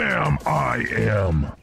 Sam I am.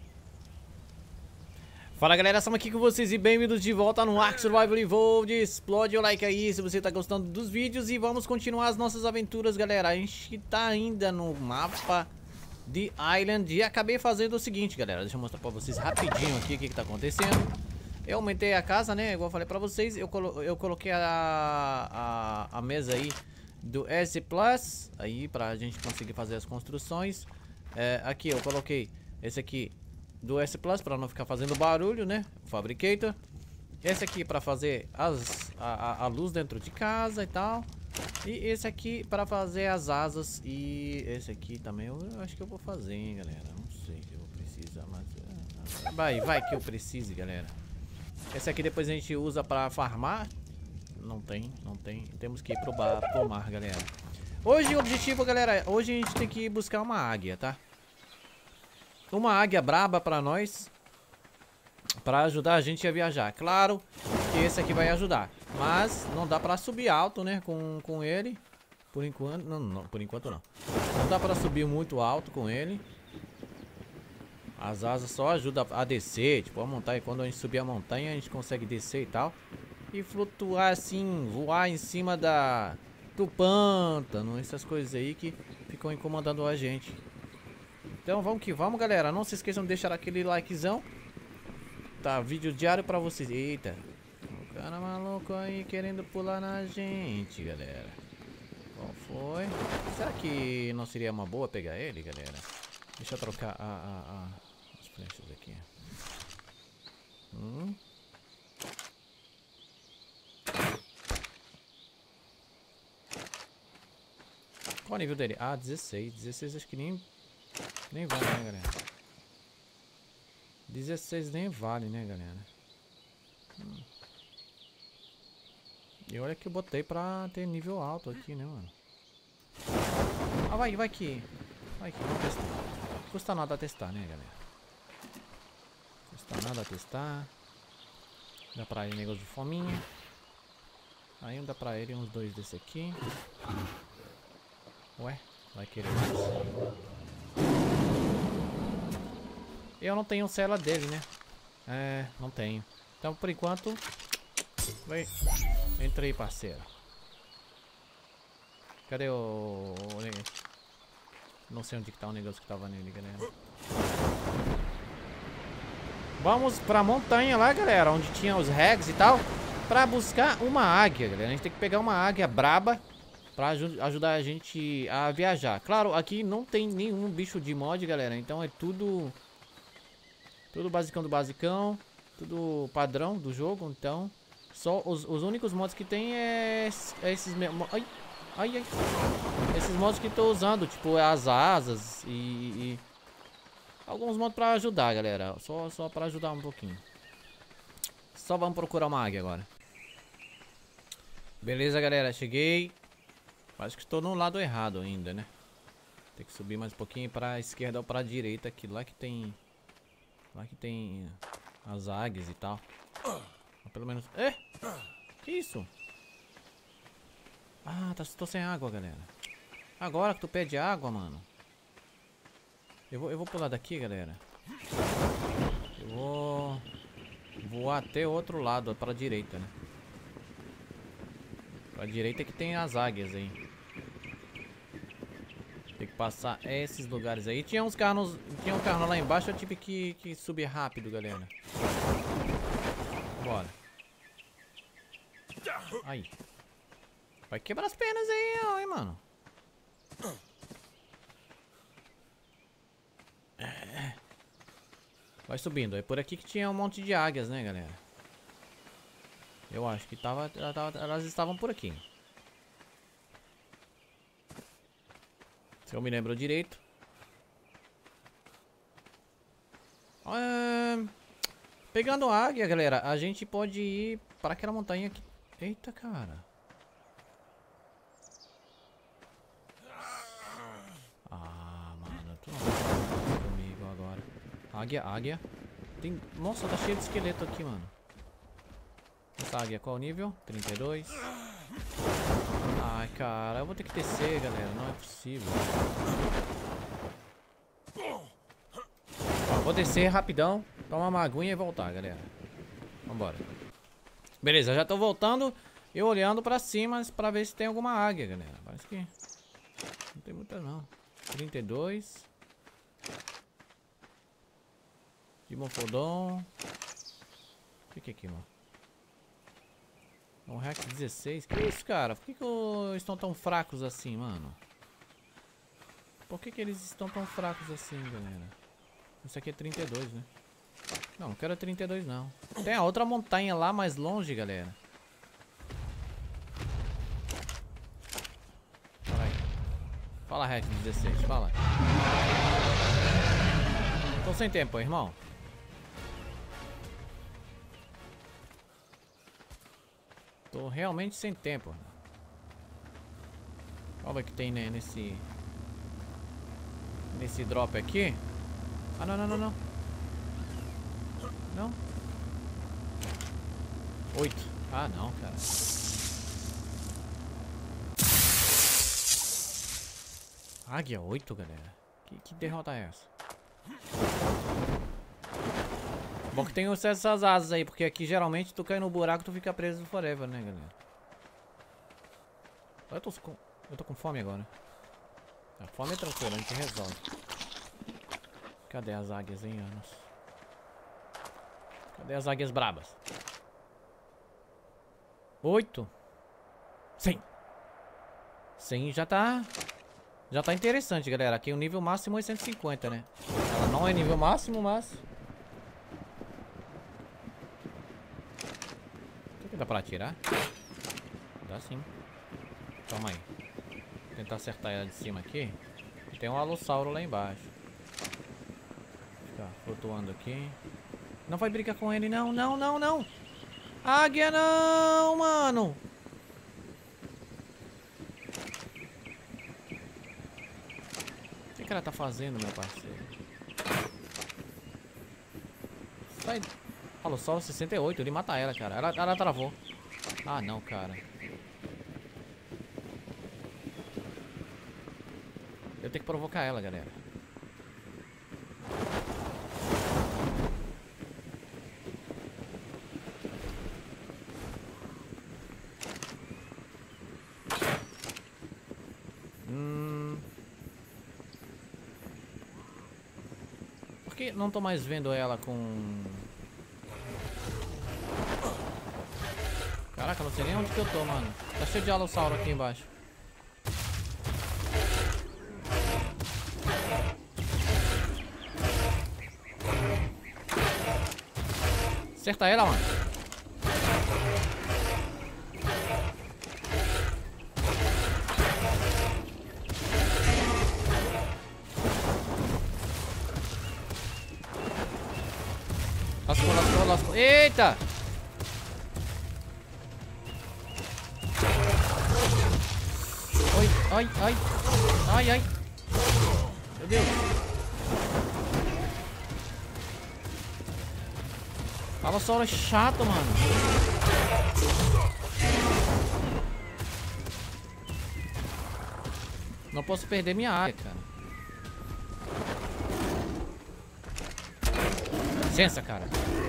Fala galera, estamos aqui com vocês e bem-vindos de volta no Ark Survival Evolved. Explode o like aí se você tá gostando dos vídeos e vamos continuar as nossas aventuras, galera. A gente tá ainda no mapa de Island e acabei fazendo o seguinte, galera. Deixa eu mostrar pra vocês rapidinho aqui o que tá acontecendo. Eu aumentei a casa, né, igual eu falei pra vocês. Eu coloquei a mesa aí do S Plus aí pra gente conseguir fazer as construções. Aqui eu coloquei esse aqui do S Plus para não ficar fazendo barulho, né? O Fabricator. Esse aqui para fazer a luz dentro de casa e tal. E esse aqui para fazer as asas. E esse aqui também eu acho que eu vou fazer, hein, galera. Não sei se eu vou precisar, mas vai que eu precise, galera. Esse aqui depois a gente usa para farmar. Não tem. Temos que ir pro mar, galera. Hoje o objetivo, galera, hoje a gente tem que buscar uma águia, tá? Uma águia braba pra nós, pra ajudar a gente a viajar. Claro que esse aqui vai ajudar, mas não dá pra subir alto, né, com ele. Por enquanto, não, por enquanto não. Não dá pra subir muito alto com ele. As asas só ajudam a descer, tipo a montanha. Quando a gente subir a montanha, a gente consegue descer e tal. E flutuar assim, voar em cima do pântano, essas coisas aí que ficam incomodando a gente. Então vamos que vamos, galera. Não se esqueçam de deixar aquele likezão. Tá, vídeo diário pra vocês. Eita, o cara maluco aí querendo pular na gente, galera. Qual foi? Será que não seria uma boa pegar ele, galera? Deixa eu trocar as flechas aqui. Qual o nível dele? Ah, 16. 16 acho que nem vale, né, galera? 16 nem vale, né, galera? E olha que eu botei pra ter nível alto aqui, né, mano? Ah, vai que vamos testar. Custa nada testar, né, galera? Custa nada testar. Dá pra ele negócio de fominha. Aí dá pra ele uns 2 desse aqui. Ué, vai querer mais? Eu não tenho cela dele, né? Não tenho. Então, por enquanto... Entra aí, parceiro. Cadê o... Não sei onde que tá o negócio que tava nele, galera. Vamos pra montanha lá, galera. Onde tinha os regs e tal. Pra buscar uma águia, galera. A gente tem que pegar uma águia braba pra ajudar a gente a viajar. Claro, aqui não tem nenhum bicho de mod, galera. Então é tudo basicão do basicão. Tudo padrão do jogo. Então, só os únicos mods que tem é esses mesmo. Ai. Esses mods que tô usando, tipo as asas e alguns mods pra ajudar, galera. Só pra ajudar um pouquinho. Só vamos procurar uma águia agora. Beleza, galera. Cheguei. Acho que estou no lado errado ainda, né? Tem que subir mais um pouquinho pra esquerda ou pra direita aqui. Lá que tem as águias e tal. Ou pelo menos... Que isso? Ah, tô sem água, galera. Agora que tu pede água, mano. Eu vou pular daqui, galera. Eu vou voar até o outro lado, pra direita, né? Pra direita que tem as águias aí. Tem que passar esses lugares aí. Tinha um carro lá embaixo, eu tive que subir rápido, galera. Bora. Aí. Vai quebrar as pernas aí, ó, hein, mano. Vai subindo. É por aqui que tinha um monte de águias, né, galera? Eu acho que elas estavam por aqui. Se eu me lembro direito. Pegando a águia, galera, a gente pode ir para aquela montanha aqui. Eita, cara. Ah, mano, tu não vai falar comigo agora. Águia. Tem... Nossa, tá cheio de esqueleto aqui, mano. Essa águia, qual o nível? 32. Ai, cara, eu vou ter que descer, galera. Não é possível. Vou descer rapidão, tomar uma aguinha e voltar, galera. Vambora. Beleza, já tô voltando e olhando pra cima pra ver se tem alguma águia, galera. Parece que não tem muita não. 32. Dimorfodon. O que é aqui, mano? Um Rex 16. Que isso, cara? Por que eles estão tão fracos assim, mano? Por que eles estão tão fracos assim, galera? Isso aqui é 32, né? Não quero 32 não. Tem a outra montanha lá mais longe, galera. Fala aí. Fala, Rex 16, fala. Tô sem tempo, irmão. Tô realmente sem tempo. Olha o que tem, né, nesse drop aqui. Ah, não, não, não, não. Não. 8. Ah, não, cara. Águia 8, galera. Que derrota é essa? Bom que tem essas asas aí, porque aqui geralmente tu cai no buraco, tu fica preso forever, né, galera? Eu tô com fome agora. A fome é tranquila, a gente resolve. Cadê as águias, hein, anos? Cadê as águias brabas? 8. 100. 100 já tá interessante, galera. Aqui o nível máximo é 150, né? Ela não é nível máximo, mas... Será que dá pra atirar? Dá sim. Calma aí. Vou tentar acertar ela de cima aqui. Tem um alossauro lá embaixo. Fica flutuando aqui. Não vai brigar com ele, não, não, não, não. Águia não, mano. O que ela tá fazendo, meu parceiro? Sai. Alossauro 68, ele mata ela, cara. Ela travou. Ah, não, cara. Eu tenho que provocar ela, galera. Por que não tô mais vendo ela com... Caraca, não sei nem onde que eu tô, mano. Tá cheio de alossauro aqui embaixo. Acerta ela, mano. Lascou, lascou, lascou. Eita! Oi, ai, ai. Ai, ai. Meu Deus. Alossauro é chato, mano. Não posso perder minha área, cara. Licença, cara.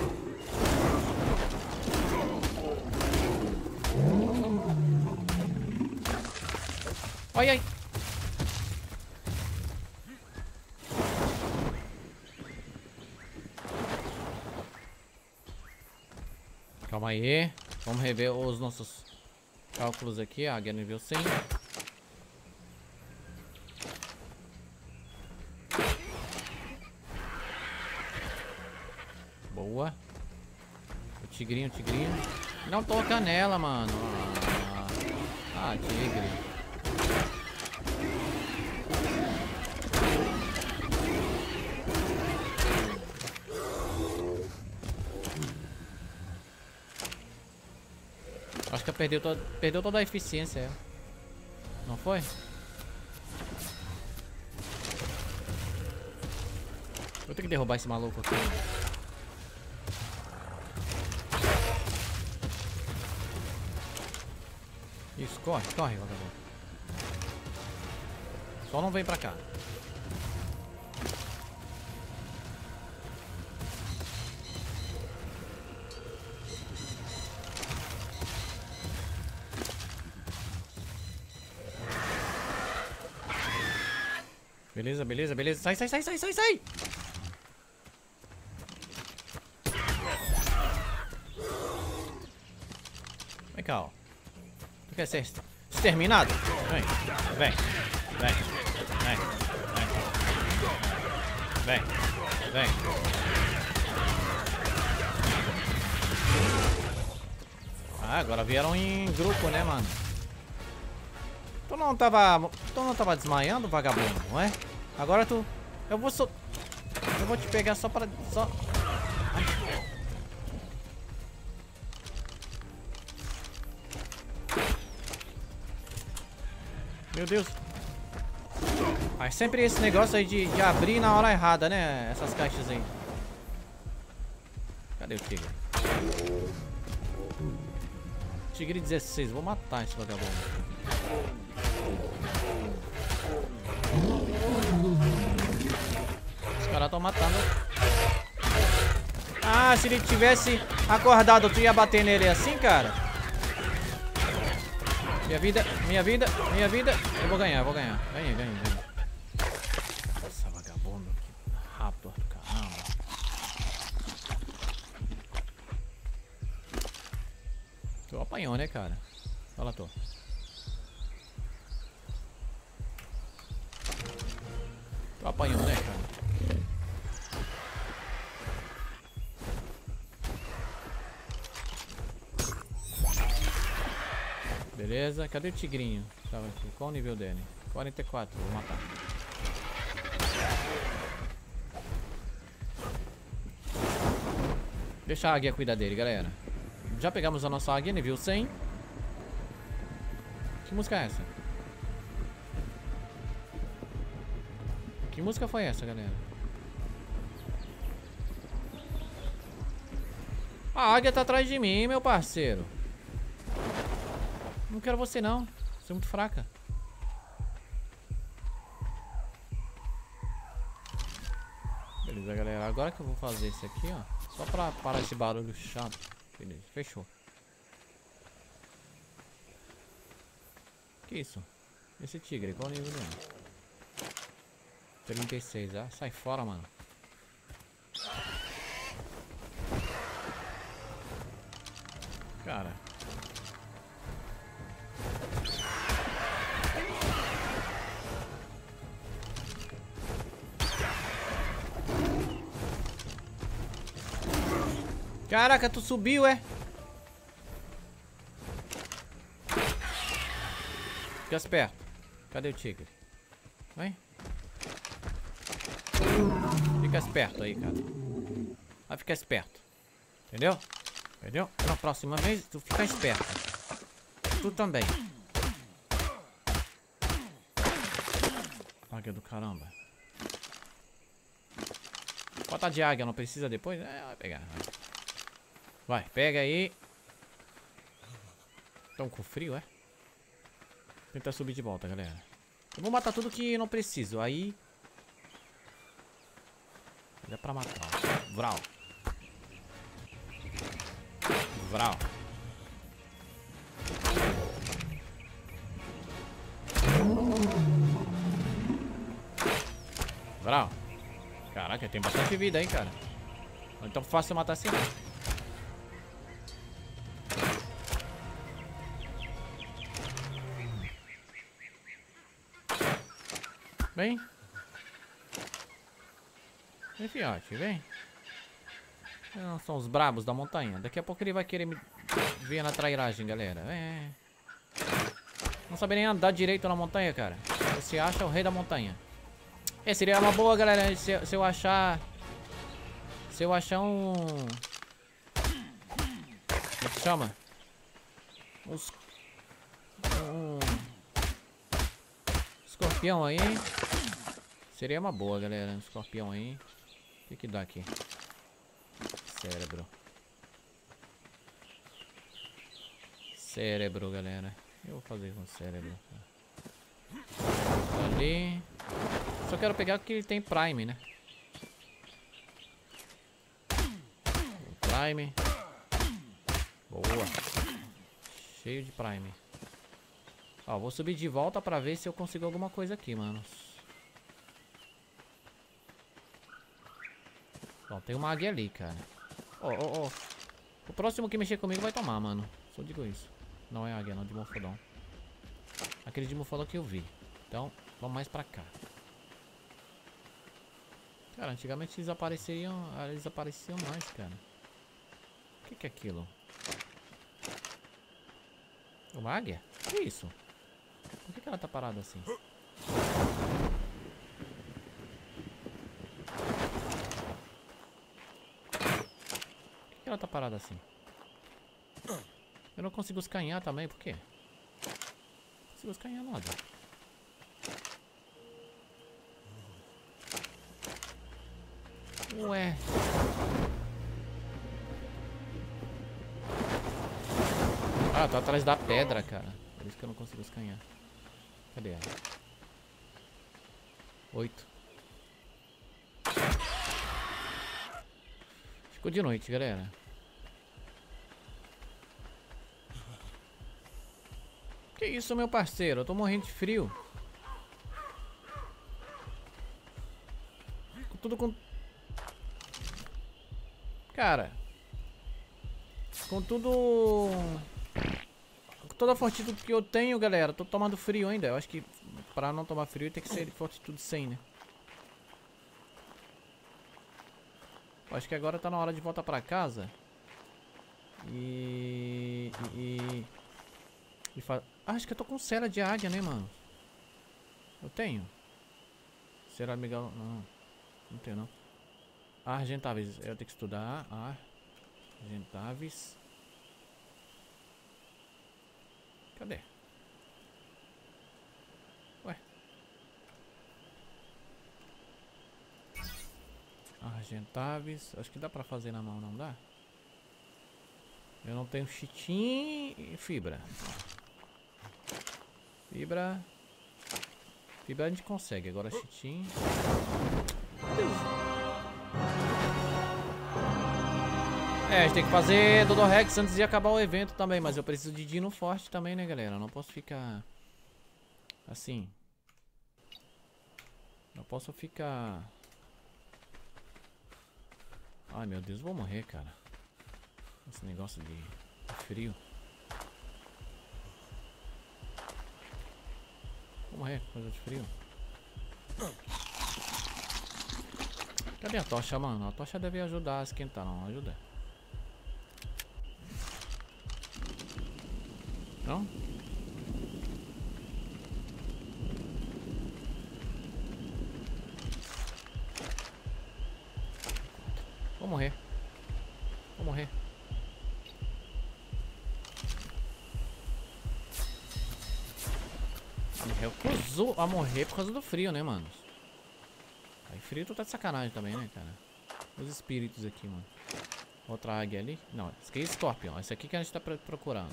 Ai, ai. Calma aí. Vamos rever os nossos cálculos aqui. A águia nível 100. Boa. O tigrinho, o tigrinho. Não toca nela, mano. Ah, tigre. Acho que perdeu toda a eficiência. É. Não foi? Vou ter que derrubar esse maluco aqui. Isso, corre, corre, vagabundo. Só não vem pra cá. Beleza, beleza, beleza. Sai, sai, sai, sai, sai, sai. Vem cá, ó. Tu quer ser exterminado? Vem, vem, vem, vem, vem, vem, vem. Ah, agora vieram em grupo, né, mano? Tu não tava desmaiando, vagabundo, não é? Agora tu... Eu vou te pegar só pra... Ai. Meu Deus. Ah, sempre esse negócio aí de abrir na hora errada, né? Essas caixas aí. Cadê o tigre? Tigre 16. Vou matar esse vagabundo. Os caras estão matando. Ah, se ele tivesse acordado, tu ia bater nele assim, cara? Minha vida, minha vida, minha vida. Eu vou ganhar, eu vou ganhar. Ganhei, ganhei, ganhei. Nossa, vagabundo. Que rápido do caramba. Tu apanhou, né, cara? Fala, tô. Tu apanhou, né, cara? Beleza, cadê o tigrinho? Tava aqui. Qual o nível dele? 44, vou matar. Deixa a águia cuidar dele, galera. Já pegamos a nossa águia, nível 100. Que música é essa? Que música foi essa, galera? A águia tá atrás de mim, meu parceiro. Não quero você não. Você é muito fraca. Beleza, galera. Agora que eu vou fazer isso aqui, ó. Só pra parar esse barulho chato. Beleza, fechou. Que isso? Esse tigre, qual o nível dele? 36, ah. Sai fora, mano. Cara. Caraca, tu subiu, é? Fica esperto. Cadê o tigre? Vem. Fica esperto aí, cara. Vai ficar esperto. Entendeu? Entendeu? Na próxima vez, tu fica esperto. Tu também. Águia do caramba. Bota de águia, não precisa depois? É, vai pegar. Vai, pega aí. Tão com frio, é? Tentar subir de volta, galera. Eu vou matar tudo que não preciso. Aí... dá pra matar. Vral. Vral. Vral. Caraca, tem bastante vida aí, cara. Não é tão fácil matar assim, não. Vem. Vem, fiote, vem. Não são os brabos da montanha. Daqui a pouco ele vai querer me ver na trairagem, galera. É. Não sabe nem andar direito na montanha, cara. Você acha o rei da montanha. É, seria uma boa, galera, se eu achar... Se eu achar um... Como é que chama? Um escorpião aí. Seria uma boa, galera. Um escorpião aí. O que dá aqui? Cérebro. Cérebro, galera. Eu vou fazer com cérebro. Ali. Só quero pegar porque ele tem Prime, né? Prime. Boa. Cheio de Prime. Ó, vou subir de volta pra ver se eu consigo alguma coisa aqui, mano. Ó, tem uma águia ali, cara. Ó. O próximo que mexer comigo vai tomar, mano. Só digo isso. Não é águia, não, de Dimorphodon. Aquele Dimorphodon que eu vi. Então, vamos mais pra cá. Cara, antigamente eles apareciam mais, cara. O que é aquilo? Uma águia? Que isso? Por que ela tá parada assim? Por que ela tá parada assim? Eu não consigo escanhar também, por quê? Não consigo escanhar nada. Ué. Ah, tá atrás da pedra, cara. Por isso que eu não consigo escanhar. Cadê ela? 8. Ficou de noite, galera. Que isso, meu parceiro? Eu tô morrendo de frio. Tudo com... Cara. Com tudo... Com toda a fortitude que eu tenho, galera. Tô tomando frio ainda. Eu acho que pra não tomar frio tem que ser fortitude 100, né? Eu acho que agora tá na hora de voltar pra casa. Acho que eu tô com cera de águia, né, mano? Eu tenho. Cera amigal... Não tenho, não. Argentavis. Eu tenho que estudar. Argentavis. Cadê? Ué. Argentavis. Acho que dá pra fazer na mão, não dá? Eu não tenho chitim e fibra. Fibra a gente consegue. Agora chitim. É, a gente tem que fazer Dodorex antes de acabar o evento também. Mas eu preciso de dino forte também, né, galera? Eu não posso ficar assim. Não posso ficar... Ai, meu Deus, vou morrer, cara. Esse negócio de frio. Vou morrer, coisa de frio. Cadê a tocha, mano? A tocha deve ajudar a esquentar, não ajuda? Não? Vou morrer. Vou morrer. Recusou a morrer por causa do frio, né, mano? Aí frio tu tá de sacanagem também, né, cara? Os espíritos aqui, mano. Outra águia ali. Não, esse aqui é Scorpion. Esse aqui que a gente tá procurando.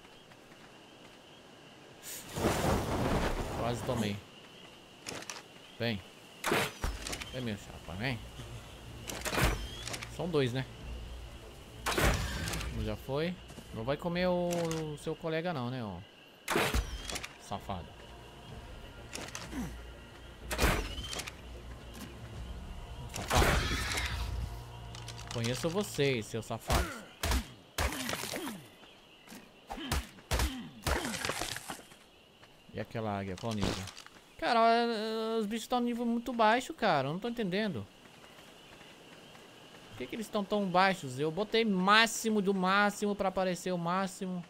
Quase tomei. Vem. Vem, meu chapa, vem. São dois, né? Já foi. Não vai comer o seu colega não, né, ó. Safado. Safado. Conheço vocês, seus safados. E aquela águia, qual nível? Cara, os bichos estão no nível muito baixo, cara. Eu não tô entendendo. Por que eles estão tão baixos? Eu botei máximo do máximo pra aparecer o máximo.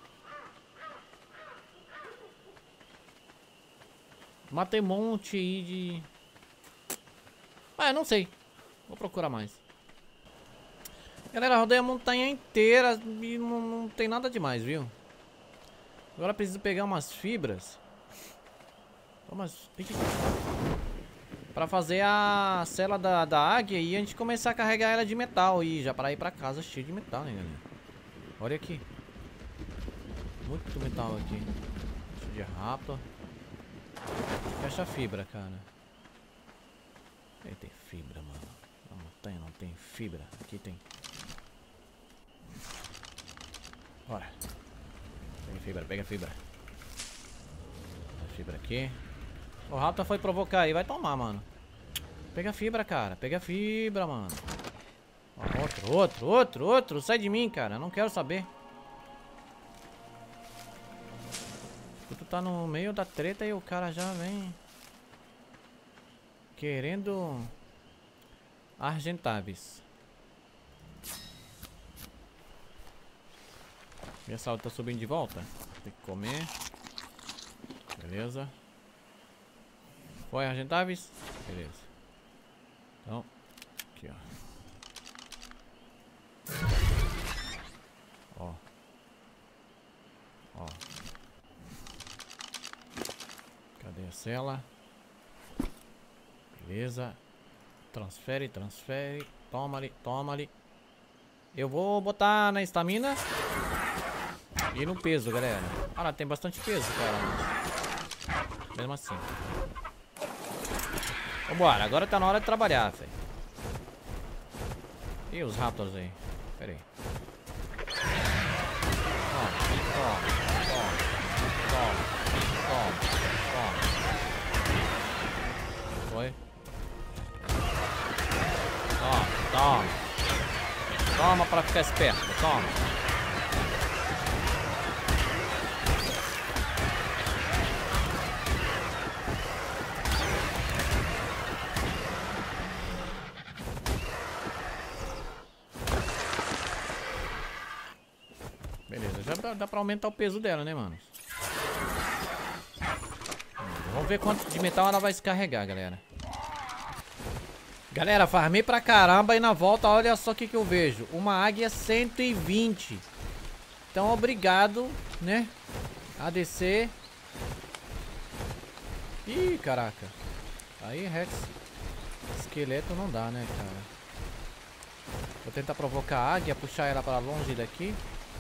Matei um monte aí de... Ah, eu não sei. Vou procurar mais. Galera, rodei a montanha inteira e não tem nada demais, viu? Agora preciso pegar umas fibras. Pra fazer a cela da águia e a gente começar a carregar ela de metal. E já para ir pra casa cheio de metal, né, galera? Olha aqui. Muito metal aqui. Cheio de rapa. Fecha a fibra, cara. Aí tem fibra, mano. Na montanha não tem fibra. Aqui tem. Bora. Pega a fibra, pega a fibra. A fibra aqui. O Raptor foi provocar aí, vai tomar, mano. Pega a fibra, cara. Pega a fibra, mano. Outro. Sai de mim, cara. Não quero saber. Tu tá no meio da treta e o cara já vem querendo argentáveis. E essa outra tá subindo de volta. Tem que comer. Beleza. Foi argentáveis? Beleza. Então, aqui, ó. Ó. Cadê a cela? Beleza. Transfere. Toma ali. Eu vou botar na estamina e no peso, galera. Ah, tem bastante peso, cara. Mesmo assim. Vambora, agora tá na hora de trabalhar, velho. E os raptors aí? Pera aí. Toma. Foi. Toma pra ficar esperto, toma. Beleza, já dá pra aumentar o peso dela, né, mano? Vamos ver quanto de metal ela vai se carregar, galera. Galera, farmei pra caramba e na volta, olha só o que eu vejo. Uma águia 120. Então, obrigado, né? A descer. Ih, caraca. Aí, Rex. Esqueleto não dá, né, cara? Vou tentar provocar a águia, puxar ela pra longe daqui.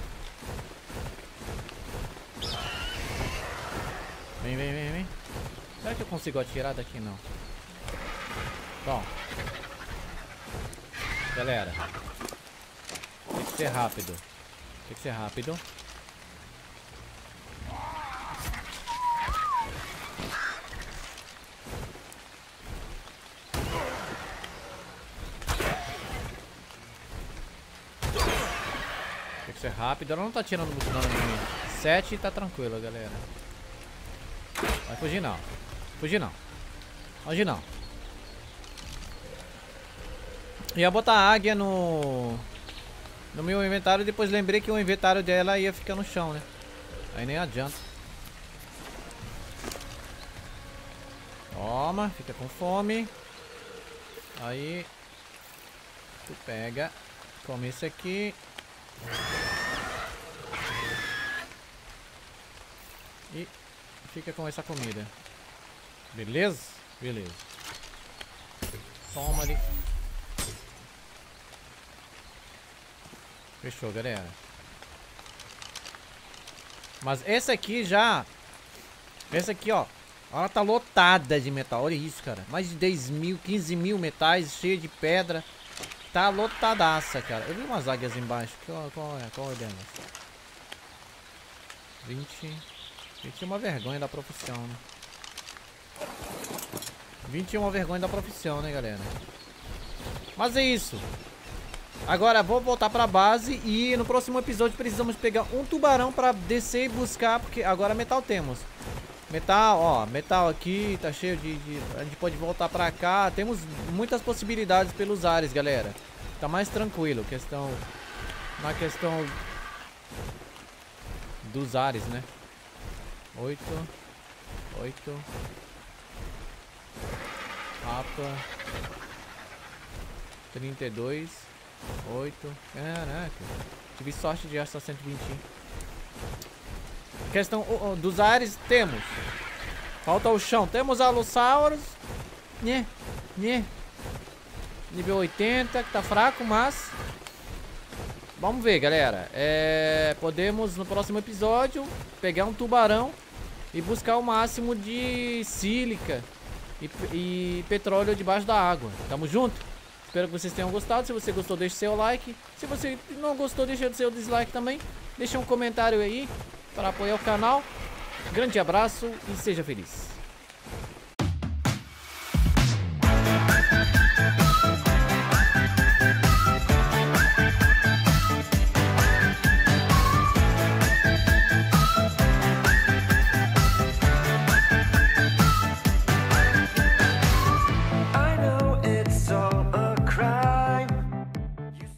Vem. Será que eu consigo atirar daqui? Não. Bom. Galera. Tem que ser rápido. Ela não tá tirando muito dano em mim. 7 tá tranquilo, galera. Vai fugir não. Hoje não. Ia botar a águia no meu inventário. Depois lembrei que o inventário dela ia ficar no chão, né? Aí nem adianta. Toma, fica com fome. Aí tu pega, come isso aqui e fica com essa comida. Beleza? Toma ali. Fechou, galera. Mas essa aqui já... Essa aqui, ó. Ela tá lotada de metal. Olha isso, cara. Mais de 10 mil, 15 mil metais, cheia de pedra. Tá lotadaça, cara. Eu vi umas águias embaixo. Qual é delas? 20 é uma vergonha da profissão, né? 20 é uma vergonha da profissão, né, galera? Mas é isso. Agora vou voltar pra base e no próximo episódio precisamos pegar um tubarão pra descer e buscar, porque agora metal temos. Metal, ó, metal aqui, tá cheio de... A gente pode voltar pra cá. Temos muitas possibilidades pelos ares, galera. Tá mais tranquilo, na questão dos ares, né? 8 Rapa 32 8. Caraca, tive sorte de achar 120. Questão dos ares, temos. Falta o chão. Temos Allosaurus, né? Nível 80, que tá fraco, mas vamos ver, galera. Podemos no próximo episódio pegar um tubarão e buscar o máximo de sílica e petróleo debaixo da água. Tamo junto? Espero que vocês tenham gostado. Se você gostou, deixe seu like. Se você não gostou, deixa o seu dislike também. Deixa um comentário aí para apoiar o canal. Grande abraço e seja feliz.